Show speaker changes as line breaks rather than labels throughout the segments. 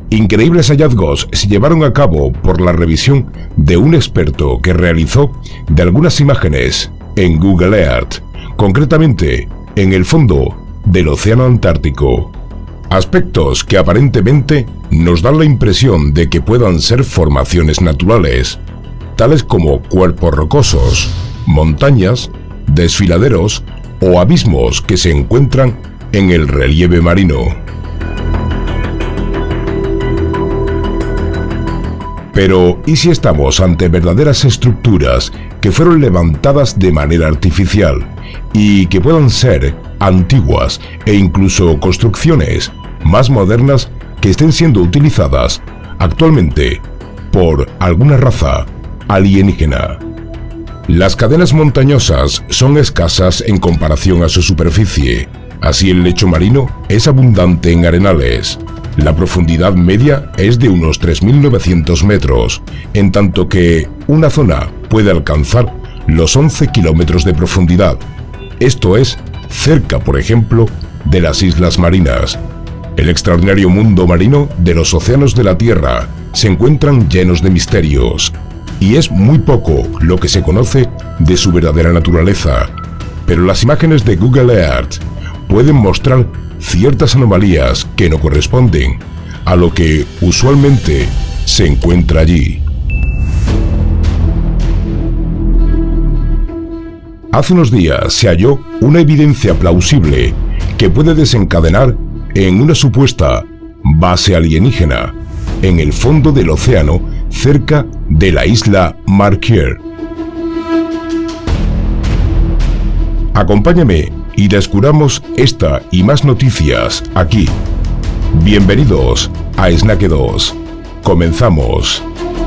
Increíbles hallazgos se llevaron a cabo por la revisión de un experto que realizó de algunas imágenes en Google Earth, concretamente en el fondo del Océano Antártico. Aspectos que aparentemente nos dan la impresión de que puedan ser formaciones naturales, tales como cuerpos rocosos, montañas, desfiladeros o abismos que se encuentran en el relieve marino. Pero, ¿y si estamos ante verdaderas estructuras que fueron levantadas de manera artificial y que puedan ser antiguas e incluso construcciones más modernas que estén siendo utilizadas actualmente por alguna raza alienígena? Las cadenas montañosas son escasas en comparación a su superficie, así el lecho marino es abundante en arenales. La profundidad media es de unos 3.900 metros, en tanto que una zona puede alcanzar los 11 kilómetros de profundidad. Esto es cerca, por ejemplo, de las islas marinas. El extraordinario mundo marino de los océanos de la Tierra se encuentran llenos de misterios, y es muy poco lo que se conoce de su verdadera naturaleza. Pero las imágenes de Google Earth pueden mostrar ciertas anomalías que no corresponden a lo que usualmente se encuentra allí. Hace unos días se halló una evidencia plausible que puede desencadenar en una supuesta base alienígena en el fondo del océano cerca de la isla Marquier. Acompáñame y descubramos esta y más noticias aquí. Bienvenidos a Snack 2. Comenzamos.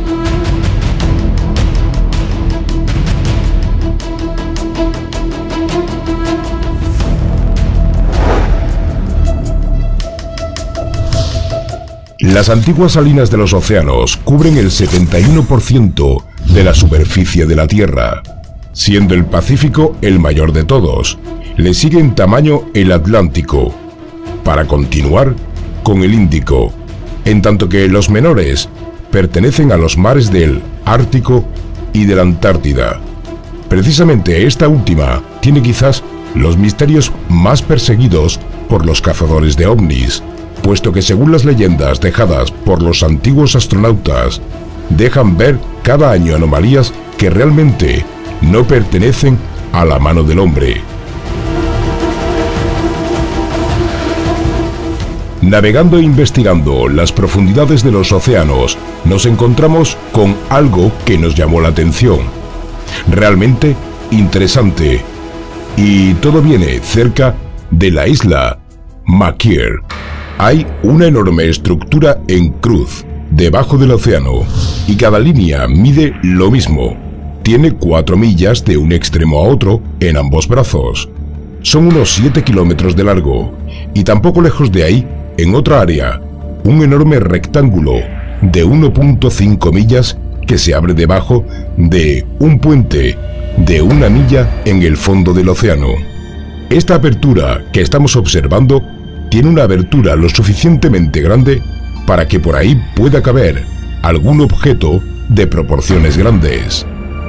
Las antiguas salinas de los océanos cubren el 71% de la superficie de la Tierra, siendo el Pacífico el mayor de todos. Le sigue en tamaño el Atlántico, para continuar con el Índico, en tanto que los menores pertenecen a los mares del Ártico y de la Antártida. Precisamente esta última tiene quizás los misterios más perseguidos por los cazadores de ovnis, puesto que según las leyendas dejadas por los antiguos astronautas, dejan ver cada año anomalías que realmente no pertenecen a la mano del hombre. Navegando e investigando las profundidades de los océanos, nos encontramos con algo que nos llamó la atención. Realmente interesante. Y todo viene cerca de la isla Marquier. Hay una enorme estructura en cruz debajo del océano y cada línea mide lo mismo. Tiene 4 millas de un extremo a otro en ambos brazos. Son unos 7 kilómetros de largo y tampoco lejos de ahí, en otra área, un enorme rectángulo de 1.5 millas que se abre debajo de un puente de 1 milla en el fondo del océano. Esta apertura que estamos observando tiene una abertura lo suficientemente grande para que por ahí pueda caber algún objeto de proporciones grandes.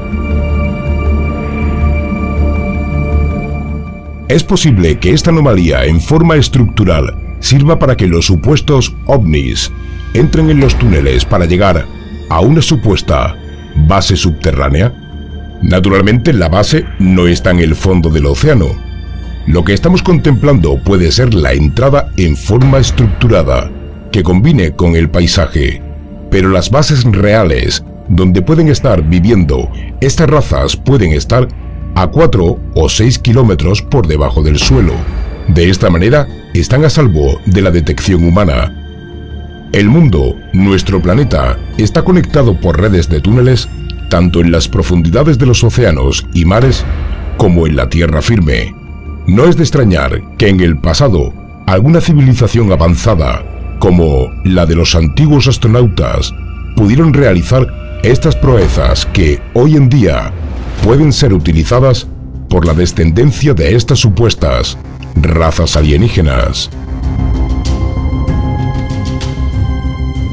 Es posible que esta anomalía en forma estructural sirva para que los supuestos ovnis entren en los túneles para llegar a una supuesta base subterránea. Naturalmente, la base no está en el fondo del océano. Lo que estamos contemplando puede ser la entrada en forma estructurada, que combine con el paisaje. Pero las bases reales, donde pueden estar viviendo estas razas, pueden estar a 4 o 6 kilómetros por debajo del suelo. De esta manera, están a salvo de la detección humana. El mundo, nuestro planeta, está conectado por redes de túneles, tanto en las profundidades de los océanos y mares, como en la tierra firme. No es de extrañar que en el pasado, alguna civilización avanzada, como la de los antiguos astronautas, pudieron realizar estas proezas que, hoy en día, pueden ser utilizadas por la descendencia de estas supuestas razas alienígenas.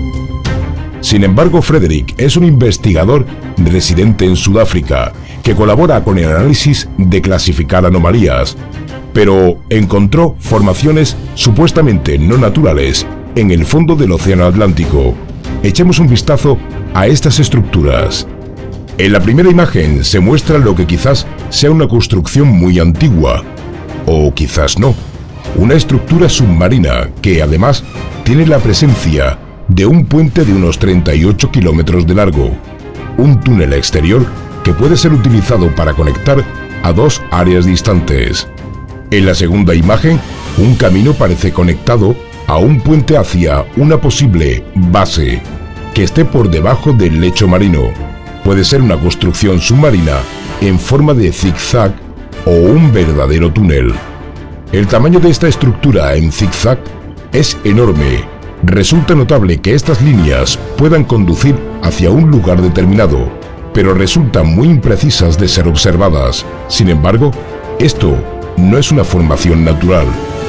Sin embargo, Frederick es un investigador residente en Sudáfrica que colabora con el análisis de clasificar anomalías, pero encontró formaciones supuestamente no naturales en el fondo del Océano Atlántico. Echemos un vistazo a estas estructuras. En la primera imagen se muestra lo que quizás sea una construcción muy antigua, o quizás no. Una estructura submarina que además tiene la presencia de un puente de unos 38 kilómetros de largo, un túnel exterior que puede ser utilizado para conectar a dos áreas distantes. En la segunda imagen, un camino parece conectado a un puente hacia una posible base que esté por debajo del lecho marino. Puede ser una construcción submarina en forma de zigzag o un verdadero túnel. El tamaño de esta estructura en zigzag es enorme. Resulta notable que estas líneas puedan conducir hacia un lugar determinado, pero resultan muy imprecisas de ser observadas. Sin embargo, esto no es una formación natural.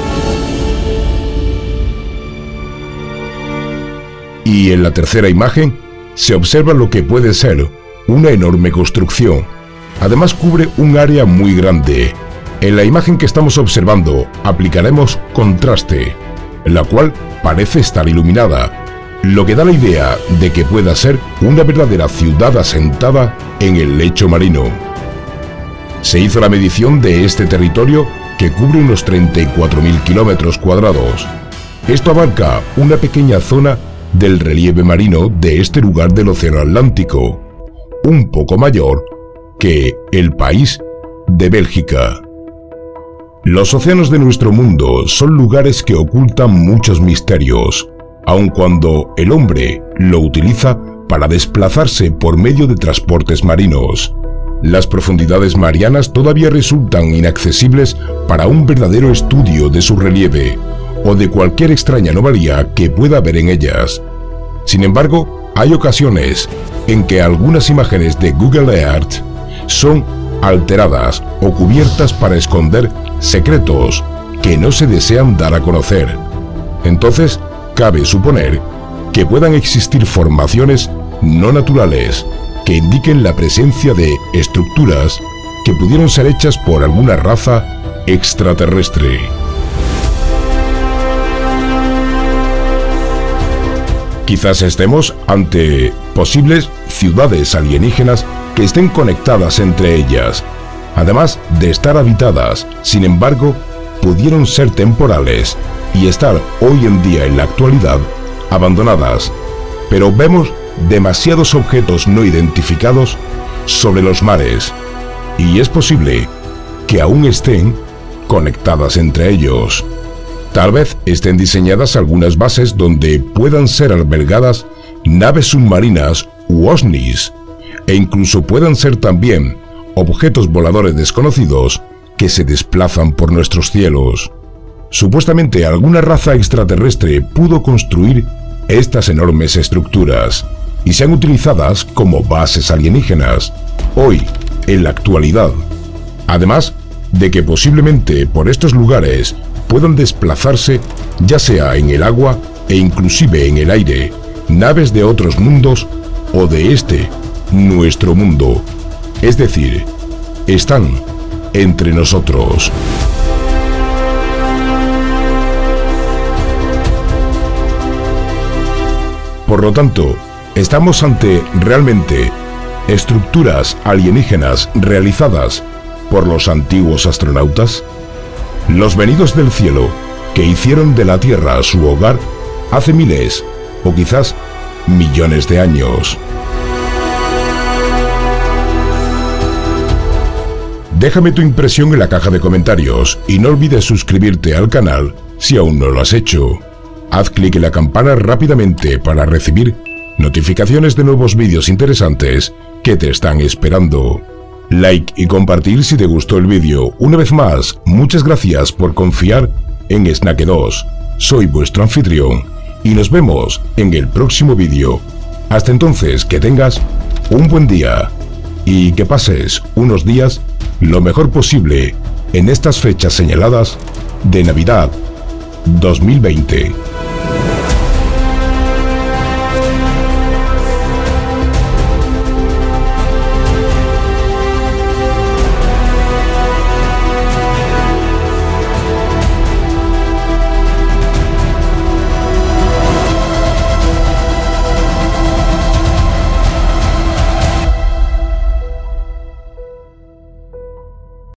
Y en la tercera imagen se observa lo que puede ser una enorme construcción. Además cubre un área muy grande. En la imagen que estamos observando aplicaremos contraste, la cual parece estar iluminada, lo que da la idea de que pueda ser una verdadera ciudad asentada en el lecho marino. Se hizo la medición de este territorio que cubre unos 34.000 kilómetros cuadrados. Esto abarca una pequeña zona del relieve marino de este lugar del Océano Atlántico, un poco mayor que el país de Bélgica. Los océanos de nuestro mundo son lugares que ocultan muchos misterios, aun cuando el hombre lo utiliza para desplazarse por medio de transportes marinos. Las profundidades marianas todavía resultan inaccesibles para un verdadero estudio de su relieve o de cualquier extraña anomalía que pueda haber en ellas. Sin embargo, hay ocasiones en que algunas imágenes de Google Earth son alteradas o cubiertas para esconder secretos que no se desean dar a conocer. Entonces, cabe suponer que puedan existir formaciones no naturales que indiquen la presencia de estructuras que pudieron ser hechas por alguna raza extraterrestre. Quizás estemos ante posibles ciudades alienígenas que estén conectadas entre ellas. Además de estar habitadas, sin embargo, pudieron ser temporales y estar hoy en día en la actualidad abandonadas. Pero vemos demasiados objetos no identificados sobre los mares y es posible que aún estén conectadas entre ellos. Tal vez estén diseñadas algunas bases donde puedan ser albergadas naves submarinas u ovnis, e incluso puedan ser también objetos voladores desconocidos que se desplazan por nuestros cielos. Supuestamente alguna raza extraterrestre pudo construir estas enormes estructuras y sean utilizadas como bases alienígenas, hoy, en la actualidad. Además de que posiblemente por estos lugares puedan desplazarse, ya sea en el agua e inclusive en el aire, naves de otros mundos o de este, nuestro mundo. Es decir, están entre nosotros. Por lo tanto, estamos ante realmente estructuras alienígenas realizadas por los antiguos astronautas, los venidos del cielo que hicieron de la Tierra su hogar hace miles o quizás millones de años. Déjame tu impresión en la caja de comentarios y no olvides suscribirte al canal si aún no lo has hecho. Haz clic en la campana rápidamente para recibir notificaciones de nuevos vídeos interesantes que te están esperando. Like y compartir si te gustó el vídeo. Una vez más, muchas gracias por confiar en Snaque2. Soy vuestro anfitrión y nos vemos en el próximo vídeo. Hasta entonces, que tengas un buen día y que pases unos días lo mejor posible en estas fechas señaladas de Navidad 2020.